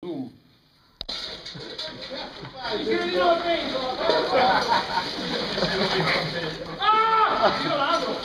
Io ladro!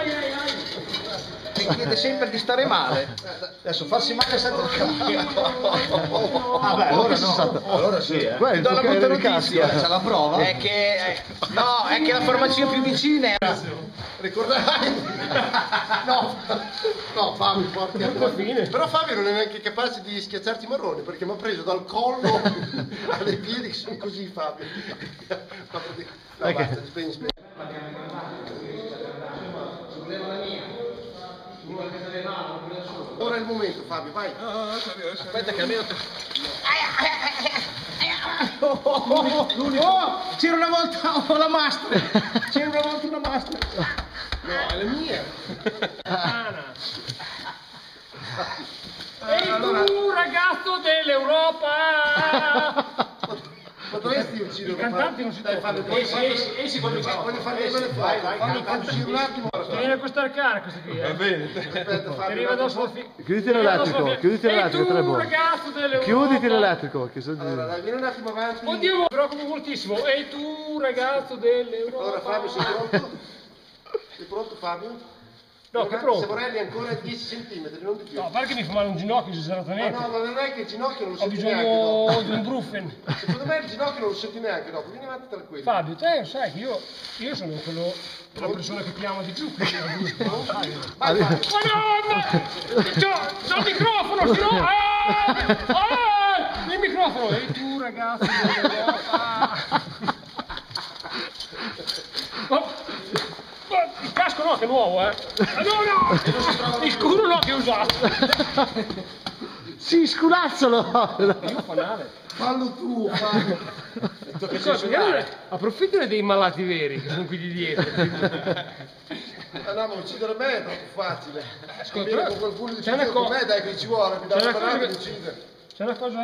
Mi chiede sempre di stare male. Adesso farsi male senza Vabbè, allora no. Allora sì, Ti do la brutta notizia. C'è la prova? È che la farmacia più vicina era. Ricorderai? No, Fabio, porti alla fine. Però Fabio non è neanche capace di schiacciarti i marroni perché mi ha preso dal collo alle piedi che sono così, Fabio. No, basta, spegni. Ora è il momento, Fabio, vai. Aspetta che almeno. C'era una volta una master! C'era una volta una master! No, è la mia. Ehi tu ragazzo dell'Europa! Ma dovresti uccidere I cantanti non si trovano. Esci quando voglio farmi delle foto. Fammi uscire un attimo. Ti viene a costare cara questo qui, Va bene. Aspetta, Ti Fabio. arriva addosso Chiuditi l'elettrico, chiuditi l'elettrico, tre buoni. ragazzo dell'Europa! Chiuditi l'elettrico, che sono Allora, dai, vieni un attimo avanti. Oddio, mi preoccupo moltissimo. Ehi tu ragazzo dell'Europa! Allora, Fabio, sei pronto? Sei pronto, Fabio? No, che pronto? Se vorrei ancora 10 cm, non di più. No, guarda che mi fa male un ginocchio, esageratamente. No, ma non è che il ginocchio non lo Ho senti neanche bisogno dopo. di un bruffen. Secondo me il ginocchio non lo senti neanche dopo, vieni avanti tranquillo. Fabio, te sai che io sono la persona che ti ama di più. Quindi è giusto, no? Sai. Vai, Fabio. Ma no! C'ho il microfono, se no! Il microfono! Ehi tu ragazzi il casco no, che è nuovo, No! Il scudo no, che ho usato! Sì, sculazzolo! Io fa male. Fallo tu, Fabio. Approfittane dei malati veri che sono qui di dietro. Ah no, ma uccidere me è troppo facile. Ascolta, con qualcuno di c'è una con me, dai che ci vuole, mi dà c'è una una banana cosa e mi che- uccide. C'è una cosa...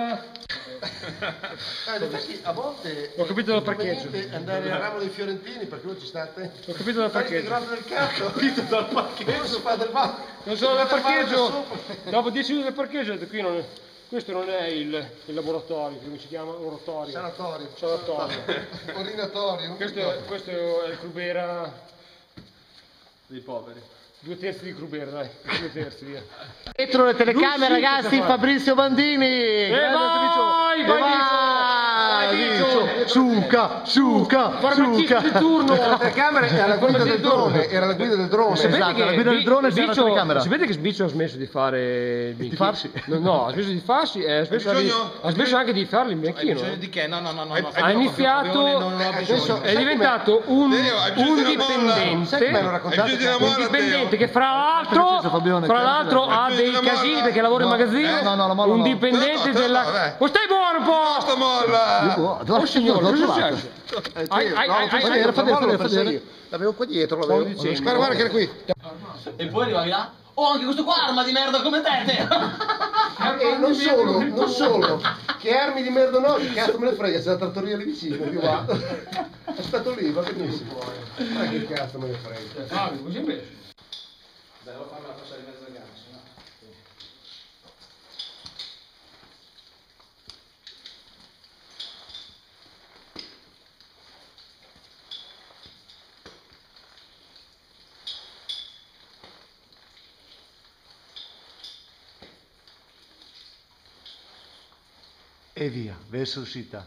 In effetti a volte Ho capito dal è parcheggio. conveniente andare al ramo dei fiorentini perché lui ci sta attento. Ho capito dal Fai parcheggio. grande del cazzo, ho capito dal parcheggio. Cosa fa del male? Non sono dal parcheggio. Dopo 10 minuti del parcheggio ho detto qui non è... Questo non è il laboratorio, come si chiama? Oratorio. Sanatorio. Sanatorio. Ordinatorio. Questo è il Crubera Dei poveri. 2/3 di Crubera, dai. 2/3 via. Dietro le telecamere, Lui sì, ragazzi, che fa. Fabrizio Bandini! vai, Suca, Farmacista di turno. La telecamera era la guida del drone, era la guida del drone. Esatto, la guida del drone c'era la telecamera. Sapete che Sbiccio ha smesso di fare il bianchino? Di farsi? No, ha smesso di farsi e ha smesso anche di farlo il bianchino. Bisogno di che? No. Ha iniziato, è diventato un dipendente, Sai che me lo raccontate? un dipendente che fra l'altro ha dei casini perché lavora in magazzino, un dipendente della... Ma stai buono un po'! Sta molla! Oh signore, cosa succede? L'avevo qua dietro, l'avevo. Guarda che era qui. E poi arrivavi là? Oh, anche questo qua arma di merda come te! E non solo, che armi di merda no, che cazzo me ne frega, c'è la trattoria lì vicino, io vado. È stato lì, va benissimo. Ma che cazzo me ne frega. Fabio, così invece? Devo farmela passare in mezzo al gamma, sennò. E via, verso uscita.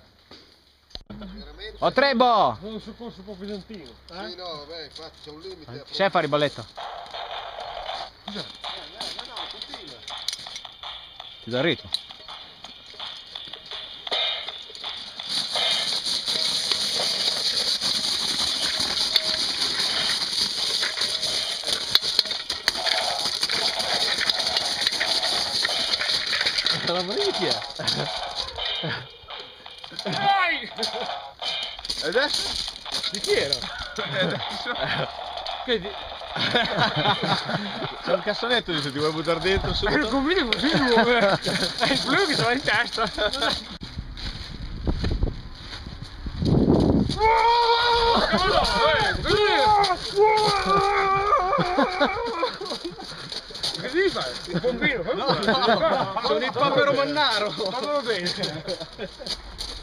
Ho Trebo! Sono un soccorso un po' pesantino. Sì, no, vabbè, infatti c'è un limite. C'è a fare il balletto? No, continua. Ti do il ritmo. La volevi chi è? Vai! E adesso? Di chi era? Che di... C'è un cassonetto se ti vuoi buttare dentro subito. Convinto così si muove. È il blu che ce l'ha in testa. Così fa. Il pompino, sono il papero mannaro. Fammelo bene.